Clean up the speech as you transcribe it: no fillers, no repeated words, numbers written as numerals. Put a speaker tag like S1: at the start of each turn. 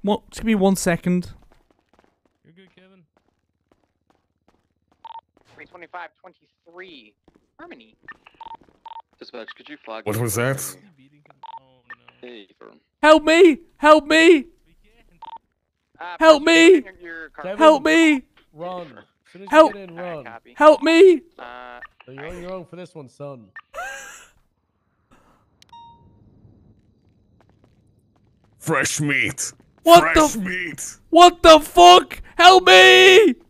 S1: What? Just give me 1 second.
S2: You're good, Kevin.
S3: 325-23. Harmony.
S4: Dispatch, could you flag?
S5: What was that?
S2: Oh no.
S4: Hey,
S1: Help me! Help me! Help me! Help me!
S6: Run. As soon as
S1: Help!
S6: you get in, run.
S1: Help me!
S6: So you're on your own for this one, son.
S5: Fresh meat.
S1: What
S5: Fresh
S1: the?
S5: meat.
S1: What the fuck? Help me!